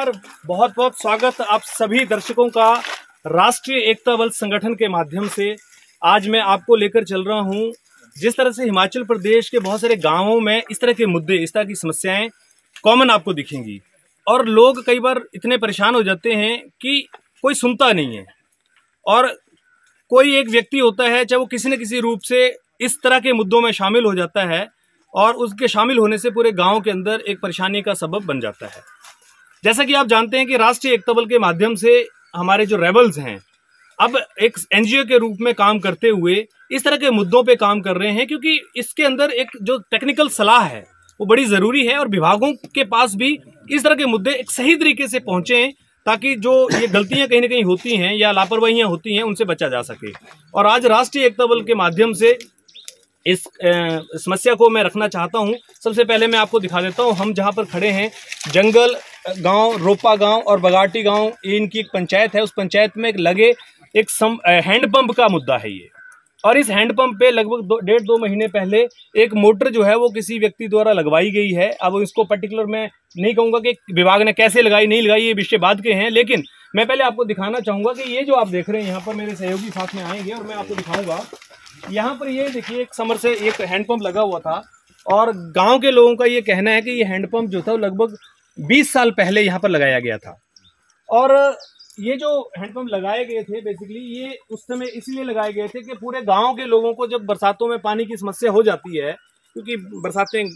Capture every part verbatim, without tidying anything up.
नमस्कार, बहुत बहुत स्वागत आप सभी दर्शकों का राष्ट्रीय एकता बल संगठन के माध्यम से। आज मैं आपको लेकर चल रहा हूं, जिस तरह से हिमाचल प्रदेश के बहुत सारे गांवों में इस तरह के मुद्दे, इस तरह की समस्याएं कॉमन आपको दिखेंगी और लोग कई बार इतने परेशान हो जाते हैं कि कोई सुनता नहीं है। और कोई एक व्यक्ति होता है, चाहे वो किसी न किसी रूप से इस तरह के मुद्दों में शामिल हो जाता है और उसके शामिल होने से पूरे गांव के अंदर एक परेशानी का सबब बन जाता है। जैसा कि आप जानते हैं कि राष्ट्रीय एकता बल के माध्यम से हमारे जो रेबल्स हैं अब एक एनजीओ के रूप में काम करते हुए इस तरह के मुद्दों पे काम कर रहे हैं, क्योंकि इसके अंदर एक जो टेक्निकल सलाह है वो बड़ी ज़रूरी है और विभागों के पास भी इस तरह के मुद्दे एक सही तरीके से पहुँचें ताकि जो ये गलतियां कहीं ना कहीं होती हैं या लापरवाहियां होती हैं उनसे बचा जा सके। और आज राष्ट्रीय एकता बल के माध्यम से इस समस्या को मैं रखना चाहता हूं। सबसे पहले मैं आपको दिखा देता हूं, हम जहां पर खड़े हैं जंगल गांव, रोपा गांव और बगाटी गांव, इनकी एक पंचायत है। उस पंचायत में एक लगे एक हैंडपंप का मुद्दा है ये। और इस हैंडपंप पे लगभग दो डेढ़ दो महीने पहले एक मोटर जो है वो किसी व्यक्ति द्वारा लगवाई गई है। अब इसको पर्टिकुलर मैं नहीं कहूँगा कि विभाग ने कैसे लगाई नहीं लगाई, ये विषय बाद के हैं, लेकिन मैं पहले आपको दिखाना चाहूँगा कि ये जो आप देख रहे हैं यहाँ पर मेरे सहयोगी साथ में आएंगे और मैं आपको दिखाऊंगा। यहाँ पर ये देखिए एक समर से एक हैंडपंप लगा हुआ था और गाँव के लोगों का ये कहना है कि ये हैंडपंप जो था वो लगभग बीस साल पहले यहाँ पर लगाया गया था। और ये जो हैंडपंप लगाए गए थे बेसिकली ये उस समय इसलिए लगाए गए थे कि पूरे गांव के लोगों को जब बरसातों में पानी की समस्या हो जाती है, क्योंकि बरसातें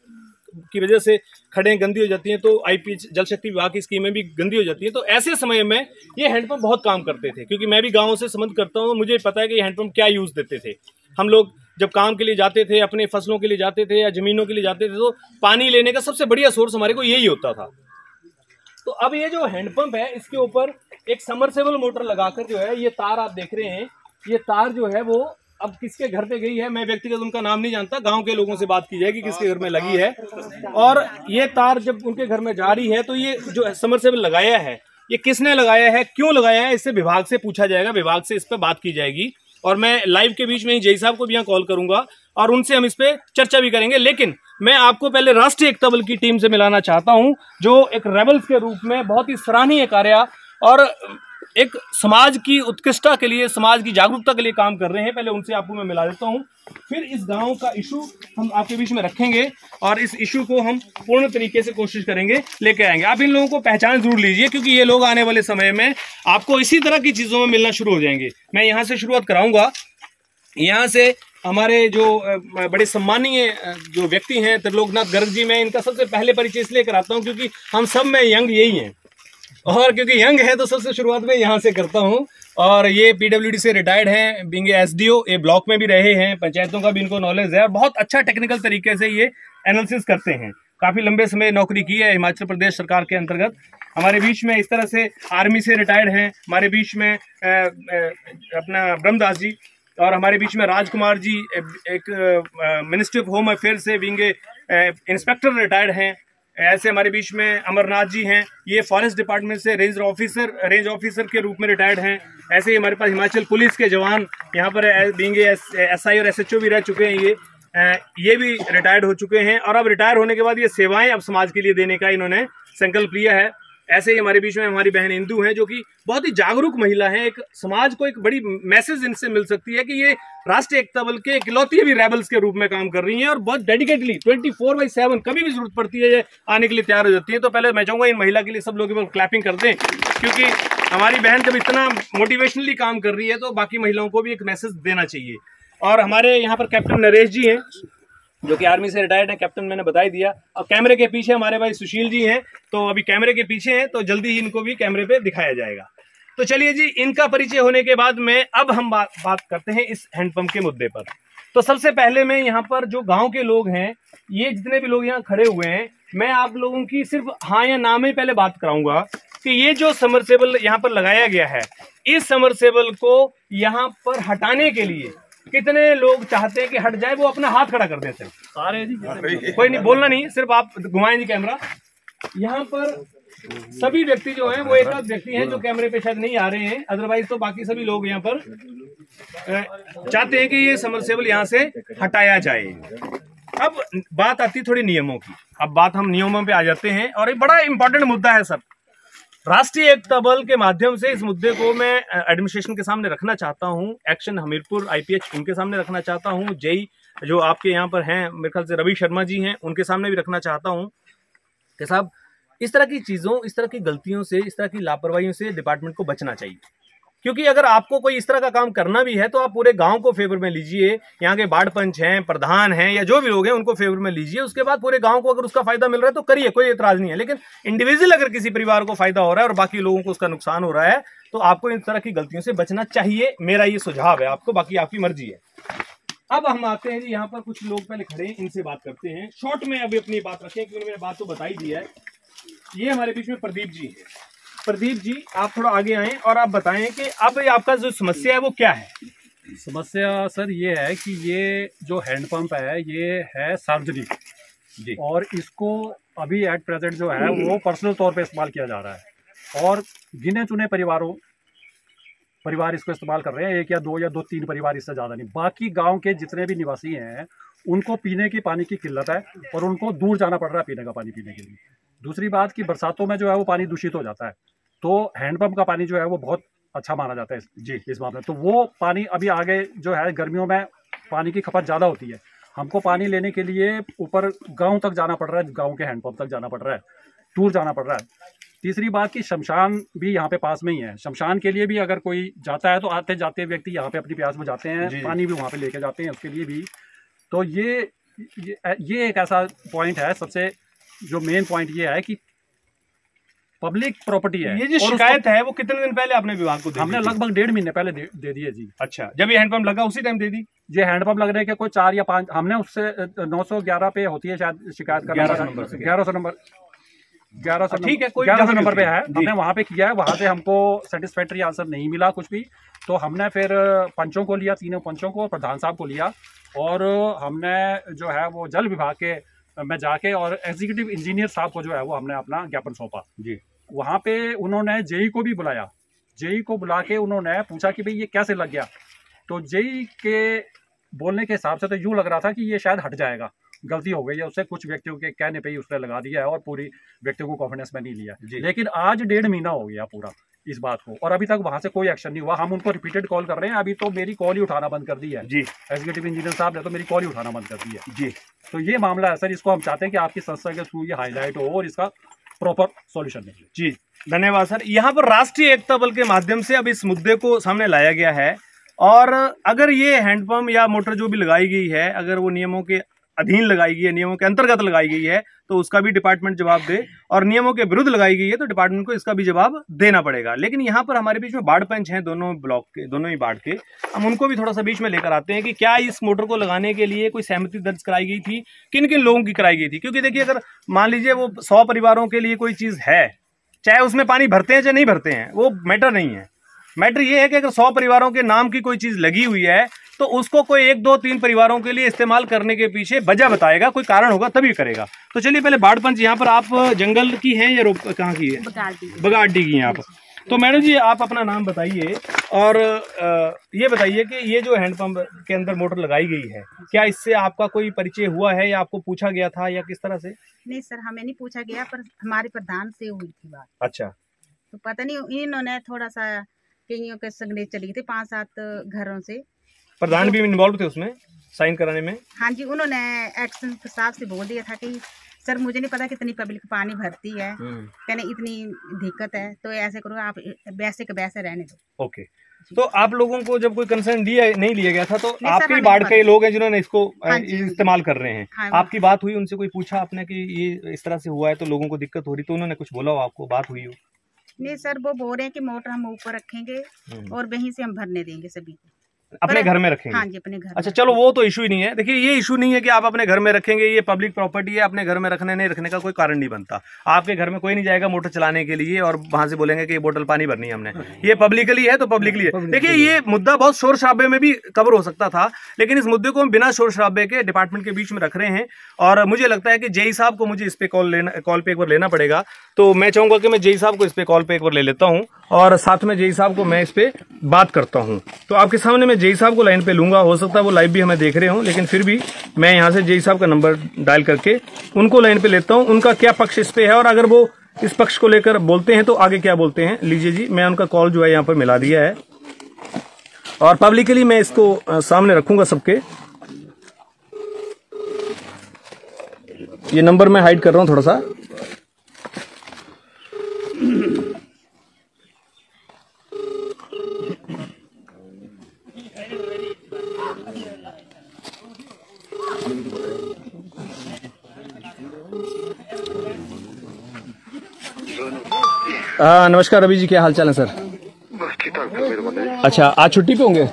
की वजह से खड़ें गंदी हो जाती हैं तो आईपी जल शक्ति विभाग की स्कीमें भी गंदी हो जाती हैं, तो ऐसे समय में ये हैंडपंप बहुत काम करते थे। क्योंकि मैं भी गाँव से संबंध करता हूँ, मुझे पता है कि ये हैंडपंप क्या यूज़ देते थे। हम लोग जब काम के लिए जाते थे, अपने फसलों के लिए जाते थे या ज़मीनों के लिए जाते थे, तो पानी लेने का सबसे बढ़िया सोर्स हमारे को यही होता था। तो अब ये जो हैंडपंप है इसके ऊपर एक समरसेबल मोटर लगाकर जो है, ये तार आप देख रहे हैं, ये तार जो है वो अब किसके घर पे गई है मैं व्यक्तिगत उनका नाम नहीं जानता, गांव के लोगों से बात की जाएगी किसके घर में लगी है। और ये तार जब उनके घर में जा रही है तो ये जो समरसेबल लगाया है ये किसने लगाया है, क्यों लगाया है, इससे विभाग से पूछा जाएगा, विभाग से इस पर बात की जाएगी। और मैं लाइव के बीच में ही जय साहब को भी यहाँ कॉल करूंगा और उनसे हम इस पे चर्चा भी करेंगे। लेकिन मैं आपको पहले राष्ट्रीय एकता बल की टीम से मिलाना चाहता हूं, जो एक रेबल्स के रूप में बहुत ही सराहनीय कार्य और एक समाज की उत्कृष्टता के लिए, समाज की जागरूकता के लिए काम कर रहे हैं। पहले उनसे आपको मैं मिला देता हूं, फिर इस गांव का इशू हम आपके बीच में रखेंगे और इस इशू को हम पूर्ण तरीके से कोशिश करेंगे लेके आएंगे। आप इन लोगों को पहचान जरूर लीजिए, क्योंकि ये लोग आने वाले समय में आपको इसी तरह की चीज़ों में मिलना शुरू हो जाएंगे। मैं यहाँ से शुरुआत कराऊंगा। यहाँ से हमारे जो बड़े सम्मानीय जो व्यक्ति हैं त्रिलोकनाथ गर्ग जी, मैं इनका सबसे पहले परिचय इसलिए कराता हूँ क्योंकि हम सब में यंग यही हैं और क्योंकि यंग है तो सबसे शुरुआत में यहाँ से करता हूँ। और ये पीडब्ल्यूडी से रिटायर्ड हैं, बीइंग एसडीओ, ये ब्लॉक में भी रहे हैं, पंचायतों का भी इनको नॉलेज है और बहुत अच्छा टेक्निकल तरीके से ये एनालिसिस करते हैं। काफ़ी लंबे समय नौकरी की है हिमाचल प्रदेश सरकार के अंतर्गत। हमारे बीच में इस तरह से आर्मी से रिटायर्ड हैं, हमारे बीच में आ, आ, अपना ब्रह्मदास जी, और हमारे बीच में राजकुमार जी एक मिनिस्ट्री ऑफ होम अफेयर से बीइंग इंस्पेक्टर रिटायर्ड हैं। ऐसे हमारे बीच में अमरनाथ जी हैं, ये फॉरेस्ट डिपार्टमेंट से रेंज ऑफिसर रेंज ऑफिसर के रूप में रिटायर्ड हैं। ऐसे ही हमारे पास हिमाचल पुलिस के जवान यहाँ पर बीइंग एस आई और एस एच ओ भी रह चुके हैं, ये ये भी रिटायर्ड हो चुके हैं और अब रिटायर होने के बाद ये सेवाएं अब समाज के लिए देने का इन्होंने संकल्प लिया है। ऐसे ही हमारे बीच में हमारी बहन इंदू हैं, जो कि बहुत ही जागरूक महिला हैं। एक समाज को एक बड़ी मैसेज इनसे मिल सकती है कि ये राष्ट्रीय एकता बल के इकलौती भी रेबल्स के रूप में काम कर रही हैं और बहुत dedicatedly twenty four by seven कभी भी जरूरत पड़ती है ये आने के लिए तैयार हो जाती है। तो पहले मैं चाहूँगा इन महिला के लिए सब लोग क्लैपिंग कर दें, क्योंकि हमारी बहन जब इतना मोटिवेशनली काम कर रही है तो बाकी महिलाओं को भी एक मैसेज देना चाहिए। और हमारे यहाँ पर कैप्टन नरेश जी हैं, जो कि आर्मी से रिटायर्ड है, कैप्टन मैंने बता ही दिया। और कैमरे के पीछे हमारे भाई सुशील जी हैं, तो अभी कैमरे के पीछे हैं, तो जल्दी ही इनको भी कैमरे पे दिखाया जाएगा। तो चलिए जी, इनका परिचय होने के बाद में अब हम बात बात करते हैं इस हैंडपंप के मुद्दे पर। तो सबसे पहले मैं यहाँ पर जो गाँव के लोग हैं, ये जितने भी लोग यहाँ खड़े हुए हैं, मैं आप लोगों की सिर्फ हाँ या ना में पहले बात कराऊंगा कि ये जो समरसेबल यहाँ पर लगाया गया है, इस समरसेबल को यहाँ पर हटाने के लिए कितने लोग चाहते हैं कि हट जाए, वो अपना हाथ खड़ा कर देते हैं सारे जी। कोई नहीं, बोलना नहीं, सिर्फ आप घुमाएं जी कैमरा। यहाँ पर सभी व्यक्ति जो हैं वो एक आध व्यक्ति हैं जो कैमरे पे शायद नहीं आ रहे हैं, अदरवाइज तो बाकी सभी लोग यहाँ पर चाहते हैं कि ये समरसेबल यहाँ से हटाया जाए। अब बात आती थोड़ी नियमों की, अब बात हम नियमों पे आ जाते हैं और एक बड़ा इंपॉर्टेंट मुद्दा है सर। राष्ट्रीय एकता बल के माध्यम से इस मुद्दे को मैं एडमिनिस्ट्रेशन के सामने रखना चाहता हूं, एक्शन हमीरपुर आईपीएच उनके सामने रखना चाहता हूं, जेई जो आपके यहाँ पर हैं मेरे ख्याल से रवि शर्मा जी हैं, उनके सामने भी रखना चाहता हूं कि साहब इस तरह की चीज़ों, इस तरह की गलतियों से, इस तरह की लापरवाहियों से डिपार्टमेंट को बचना चाहिए। क्योंकि अगर आपको कोई इस तरह का काम करना भी है तो आप पूरे गांव को फेवर में लीजिए, यहाँ के बाढ़ पंच हैं, प्रधान हैं या जो भी लोग हैं उनको फेवर में लीजिए, उसके बाद पूरे गांव को अगर उसका फायदा मिल रहा है तो करिए, कोई एतराज नहीं है। लेकिन इंडिविजुअल अगर किसी परिवार को फायदा हो रहा है और बाकी लोगों को उसका नुकसान हो रहा है तो आपको इन तरह की गलतियों से बचना चाहिए, मेरा ये सुझाव है आपको, बाकी आपकी मर्जी है। अब हम आते हैं जी, यहाँ पर कुछ लोग पहले खड़े हैं, इनसे बात करते हैं शॉर्ट में, अभी अपनी बात रखें क्योंकि मैंने बात तो बताई दी है। ये हमारे बीच में प्रदीप जी है। प्रदीप जी आप थोड़ा आगे आएं और आप बताएं कि अब आपका जो समस्या है वो क्या है। समस्या सर ये है कि ये जो हैंडपंप है ये है सार्वजनिक जी, और इसको अभी एट प्रेजेंट जो है वो पर्सनल तौर पे इस्तेमाल किया जा रहा है और गिने चुने परिवारों परिवार इसको इस्तेमाल कर रहे हैं, एक या दो या दो तीन परिवार, इससे ज़्यादा नहीं। बाकी गांव के जितने भी निवासी हैं उनको पीने की पानी की किल्लत है और उनको दूर जाना पड़ रहा है पीने का पानी पीने के लिए। दूसरी बात कि बरसातों में जो है वो पानी दूषित हो जाता है, तो हैंडपंप का पानी जो है वो बहुत अच्छा माना जाता है जी इस मामले में। तो वो पानी अभी आगे जो है गर्मियों में पानी की खपत ज़्यादा होती है, हमको पानी लेने के लिए ऊपर गांव तक जाना पड़ रहा है, गांव के हैंडपंप तक जाना पड़ रहा है, दूर जाना पड़ रहा है। तीसरी बात कि शमशान भी यहाँ पे पास में ही है, शमशान के लिए भी अगर कोई जाता है तो आते जाते व्यक्ति यहाँ पे अपनी प्यास में जाते हैं, पानी भी वहाँ पे लेके जाते हैं उसके लिए भी। तो ये ये, ये एक ऐसा पॉइंट है, सबसे जो मेन पॉइंट ये है कि पब्लिक प्रॉपर्टी है। ये जो शिकायत है वो कितने दिन पहले आपने विभाग को दी? हमने लगभग डेढ़ महीने पहले दे, दे दिए जी। अच्छा, जब ये हैंडपंप लगा उसी टाइम दे दी? ये हैंडपंप लगने के कोई चार या पाँच, हमने उससे नौ सौ ग्यारह पे होती है शायद शिकायत का, ग्यारह सौ नंबर ग्यारह सौ नंबर ग्यारह सौ ठीक है, कोई ग्यारह सौ नंबर पे है, हमने वहाँ पे किया है, वहाँ से हमको सेटिस्फैक्ट्री आंसर नहीं मिला कुछ भी। तो हमने फिर पंचों को लिया, तीनों पंचों को, प्रधान साहब को लिया और हमने जो है वो जल विभाग के में जाके और एग्जीक्यूटिव इंजीनियर साहब को जो है वो हमने अपना ज्ञापन सौंपा जी। वहाँ पे उन्होंने जेई को भी बुलाया, जेई को बुला के उन्होंने पूछा कि भाई ये कैसे लग गया। तो जेई के बोलने के हिसाब से तो यूँ लग रहा था कि ये शायद हट जाएगा, गलती हो गई है उससे, कुछ व्यक्तियों के कहने पे ही उसने लगा दिया है और पूरी व्यक्तियों को कॉन्फिडेंस में नहीं लिया। लेकिन आज डेढ़ महीना हो गया पूरा इस बात को और अभी तक वहाँ से कोई एक्शन नहीं हुआ। हम उनको रिपीटेड कॉल कर रहे हैं, अभी तो मेरी कॉल ही उठाना बंद कर दी है जी, एग्जीक्यूटिव इंजीनियर साहब ने तो मेरी कॉल ही उठाना बंद कर दी है जी। तो ये मामला है सर, इसको हम चाहते हैं कि आपकी संस्था के थ्रू ये हाईलाइट हो और इसका प्रॉपर सॉल्यूशन निकले जी। धन्यवाद सर। यहाँ पर राष्ट्रीय एकता बल के माध्यम से अब इस मुद्दे को सामने लाया गया है और अगर ये हैंडपंप या मोटर जो भी लगाई गई है अगर वो नियमों के अधीन लगाई गई है, नियमों के अंतर्गत लगाई गई है तो उसका भी डिपार्टमेंट जवाब दे, और नियमों के विरुद्ध लगाई गई है तो डिपार्टमेंट को इसका भी जवाब देना पड़ेगा। लेकिन यहाँ पर हमारे बीच में बाढ़ पंच हैं, दोनों ब्लॉक के, दोनों ही बाढ़ के, हम उनको भी थोड़ा सा बीच में लेकर आते हैं कि क्या इस मोटर को लगाने के लिए कोई सहमति दर्ज कराई गई थी, किन किन लोगों की कराई गई थी। क्योंकि देखिए अगर मान लीजिए वो सौ परिवारों के लिए कोई चीज़ है, चाहे उसमें पानी भरते हैं चाहे नहीं भरते हैं, वो मैटर नहीं है। मैटर ये है कि अगर सौ परिवारों के नाम की कोई चीज़ लगी हुई है तो उसको कोई एक दो तीन परिवारों के लिए इस्तेमाल करने के पीछे वजह बताएगा, कोई कारण होगा तभी करेगा। तो चलिए पहले बाढ़ पंच, यहाँ पर आप जंगल की हैं या रोप कहाँ की है? बगाड़ी की हैं आप। तो मैडम जी आप अपना नाम बताइए और ये बताइए कि ये जो हैंडपंप के अंदर मोटर लगाई गई है क्या इससे आपका कोई परिचय हुआ है या आपको पूछा गया था या किस तरह से? नहीं सर, हमें नहीं पूछा गया, पर हमारे प्रधान से हुई थी बात। अच्छा, तो पता नहीं इन्होंने थोड़ा सा कईयों के संगने चली थी, पांच सात घरों से। प्रधान भी इन्वॉल्व थे उसमें साइन कराने में? हाँ जी, उन्होंने एक्शन साहब से बोल दिया था कि सर मुझे नहीं पता कितनी पब्लिक पानी भरती है, कहने इतनी दिक्कत है तो ऐसे करो आप वैसे के वैसे रहने दो। ओके, तो आप लोगों को जब कोई कंसर्न दिया नहीं लिया गया था तो आपके बाढ़ के लोग हैं जिन्होंने इसको इस्तेमाल कर रहे हैं, हाँ, आपकी बात हुई उनसे, कोई पूछा आपने कि ये इस तरह से हुआ है तो लोगों को दिक्कत हो रही, तो उन्होंने कुछ बोला हो आपको, बात हुई हो? नहीं सर, वो बोल रहे हैं कि मोटर हम ऊपर रखेंगे और वहीं से हम भरने देंगे सभी को, अपने घर में रखेंगे। हाँ जी, अपने घर। अच्छा चलो, वो तो इशू ही नहीं है। देखिए ये इशू नहीं है कि आप अपने घर में रखेंगे, ये पब्लिक प्रॉपर्टी है, अपने घर में रखने नहीं रखने का कोई कारण नहीं बनता। आपके घर में कोई नहीं जाएगा मोटर चलाने के लिए और वहां से बोलेंगे कि ये बोतल पानी भरनी है हमने, ये पब्लिकली है तो पब्लिकली है। देखिए ये मुद्दा बहुत शोर शराबे में भी कवर हो सकता था, लेकिन इस मुद्दे को हम बिना शोर शराबे के डिपार्टमेंट के बीच में रख रहे हैं और मुझे लगता है कि जेई साहब को मुझे इस पे कॉल लेना कॉल पे एक बार लेना पड़ेगा। तो मैं चाहूंगा कि मैं जेई साहब को इस पे कॉल पे एक बार ले लेता हूँ और साथ में जेई साहब को मैं इस पे बात करता हूँ। तो आपके सामने मैं जेई साहब को लाइन पे लूंगा, हो सकता है वो लाइव भी हमें देख रहे हो, लेकिन फिर भी मैं यहाँ से जेई साहब का नंबर डायल करके उनको लाइन पे लेता हूँ, उनका क्या पक्ष इस पे है और अगर वो इस पक्ष को लेकर बोलते हैं तो आगे क्या बोलते हैं, लीजिए जी। मैं उनका कॉल जो है यहाँ पर मिला दिया है और पब्लिकली मैं इसको सामने रखूंगा सबके। ये नंबर मैं हाइड कर रहा हूं थोड़ा सा। आ, नमस्कार रवि जी, क्या हाल चाल है सर? अच्छा, आज छुट्टी पे होंगे?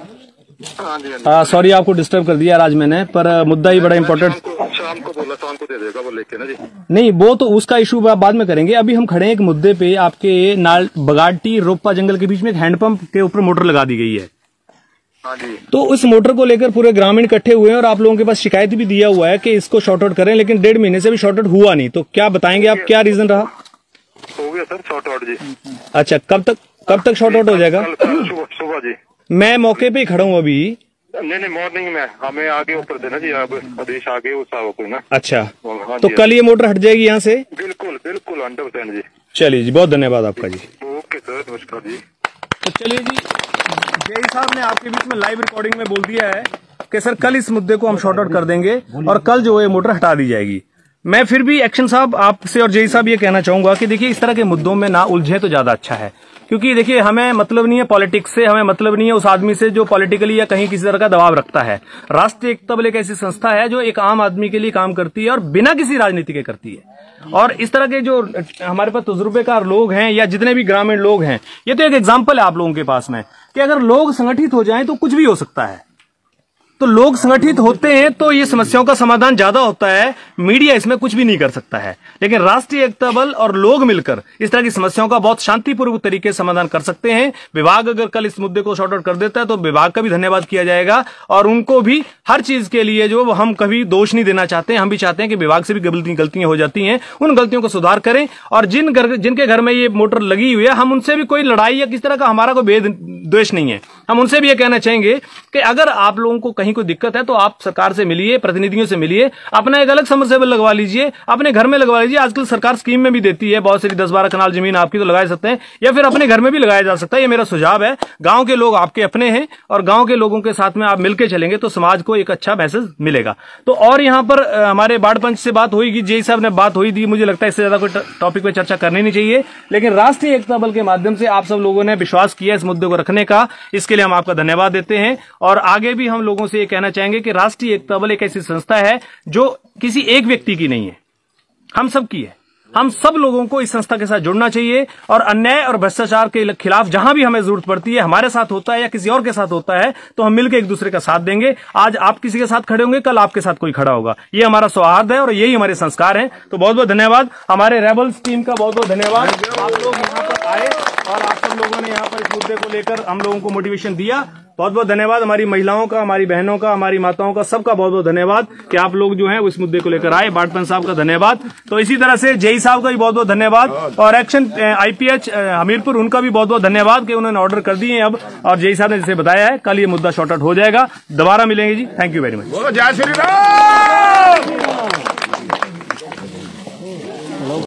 हाँ, सॉरी आपको डिस्टर्ब कर दिया आज मैंने, पर मुद्दा ही बड़ा इम्पोर्टेंट। शाम को बोला, शाम को दे देगा वो लेके ना जी। नहीं, वो तो उसका इशू बाद में करेंगे। अभी हम खड़े हैं एक मुद्दे पे, आपके नाल बगाटी रोपा जंगल के बीच में एक हैंडपंप के ऊपर मोटर लगा दी गई है। हाँ जी। तो उस मोटर को लेकर पूरे ग्रामीण इकट्ठे हुए हैं और आप लोगों के पास शिकायत भी दिया हुआ है कि इसको शॉर्ट आउट करें, लेकिन डेढ़ महीने से भी शॉर्ट आउट हुआ नहीं। तो क्या बताएंगे आप, क्या रीजन रहा? हो गया सर शॉर्ट आउट जी। अच्छा, कब तक कब तक शॉर्ट आउट हो जाएगा? सुबह जी। मैं मौके पे ही खड़ा हूँ अभी। नहीं नहीं, मॉर्निंग में हमें आगे ऊपर देना जी, आप आदेश आगे उस को ना। अच्छा, हाँ तो कल ये मोटर हट जाएगी यहाँ से? बिल्कुल बिल्कुल हंड्रेड परसेंट जी। चलिए जी, बहुत धन्यवाद आपका जी। ओके सर, नमस्कार जी। तो चलिए जी, जय साहब ने आपके बीच में लाइव रिकॉर्डिंग में बोल दिया है कि सर कल इस मुद्दे को हम शॉर्ट आउट कर देंगे और कल जो है मोटर हटा दी जाएगी। मैं फिर भी एक्शन साहब आपसे और जय साहब ये कहना चाहूंगा कि देखिए, इस तरह के मुद्दों में ना उलझे तो ज्यादा अच्छा है, क्योंकि देखिए हमें मतलब नहीं है पॉलिटिक्स से, हमें मतलब नहीं है उस आदमी से जो पॉलिटिकली या कहीं किसी तरह का दबाव रखता है। राष्ट्रीय एकता बल एक ऐसी संस्था है जो एक आम आदमी के लिए काम करती है और बिना किसी राजनीति के करती है। और इस तरह के जो हमारे पास तजुर्बेकार लोग हैं या जितने भी ग्रामीण लोग हैं, ये तो एक एग्जाम्पल है आप लोगों के पास में कि अगर लोग संगठित हो जाएं तो कुछ भी हो सकता है। तो लोग संगठित होते हैं तो ये समस्याओं का समाधान ज्यादा होता है। मीडिया इसमें कुछ भी नहीं कर सकता है, लेकिन राष्ट्रीय एकता बल और लोग मिलकर इस तरह की समस्याओं का बहुत शांतिपूर्वक तरीके से समाधान कर सकते हैं। विभाग अगर कल इस मुद्दे को शॉर्ट आउट कर देता है तो विभाग का भी धन्यवाद किया जाएगा और उनको भी हर चीज के लिए जो हम कभी दोष नहीं देना चाहते हैं। हम भी चाहते हैं कि विभाग से भी गलती गलतियां हो जाती हैं, उन गलतियों को सुधार करें। और जिन घर जिनके घर में ये मोटर लगी हुई है, हम उनसे भी कोई लड़ाई या किस तरह का हमारा कोई भेद द्वेष नहीं है। हम उनसे भी ये कहना चाहेंगे कि अगर आप लोगों को कहीं कोई दिक्कत है तो आप सरकार से मिलिए, प्रतिनिधियों से मिलिए, अपना एक अलग समरसेबल लगवा लीजिए, अपने घर में लगवा लीजिए। आजकल सरकार स्कीम में भी देती है, बहुत सारी दस बारह कनाल जमीन आपकी तो लगा सकते हैं, या फिर अपने घर में भी लगाया जा सकता है। ये मेरा सुझाव है। गांव के लोग आपके अपने हैं और गांव के लोगों के साथ में आप मिलकर चलेंगे तो समाज को एक अच्छा मैसेज मिलेगा। तो और यहाँ पर हमारे बाढ़ पंच से बात हुई, जय साहब ने बात हुई थी, मुझे लगता है इससे ज्यादा कोई टॉपिक पे चर्चा करनी नहीं चाहिए। लेकिन राष्ट्रीय एकता बल के माध्यम से आप सब लोगों ने विश्वास किया इस मुद्दे को रखने का, इसके लिए हम आपका धन्यवाद देते हैं। और आगे भी हम लोगों से ये कहना चाहेंगे कि राष्ट्रीय एकता बल एक ऐसी संस्था है जो किसी एक व्यक्ति की नहीं है, हम सब की है। हम सब लोगों को इस संस्था के साथ जुड़ना चाहिए और अन्याय और भ्रष्टाचार के खिलाफ जहां भी हमें जरूरत पड़ती है, हमारे साथ होता है या किसी और के साथ होता है, तो हम मिलकर एक दूसरे का साथ देंगे। आज आप किसी के साथ खड़े होंगे, कल आपके साथ कोई खड़ा होगा। ये हमारा सौहार्द है और यही हमारे संस्कार हैं। तो बहुत बहुत धन्यवाद हमारे रेबल्स टीम का, बहुत बहुत धन्यवाद। आप लोग यहाँ पर आए और आप सब लोगों ने यहाँ पर इस मुद्दे को लेकर हम लोगों को मोटिवेशन दिया। बहुत बहुत धन्यवाद हमारी महिलाओं का, हमारी बहनों का, हमारी माताओं का, सबका बहुत बहुत धन्यवाद कि आप लोग जो हैं उस मुद्दे को लेकर आए। बाढ़ साहब का धन्यवाद। तो इसी तरह से जय साहब का भी बहुत बहुत धन्यवाद और एक्शन आईपीएच हमीरपुर, उनका भी बहुत बहुत धन्यवाद कि उन्होंने ऑर्डर कर दिए अब। और जय साहब ने जैसे बताया है, कल ये मुद्दा शॉर्ट आउट हो जाएगा। दोबारा मिलेंगे जी। Thank you very much. जय श्री राम।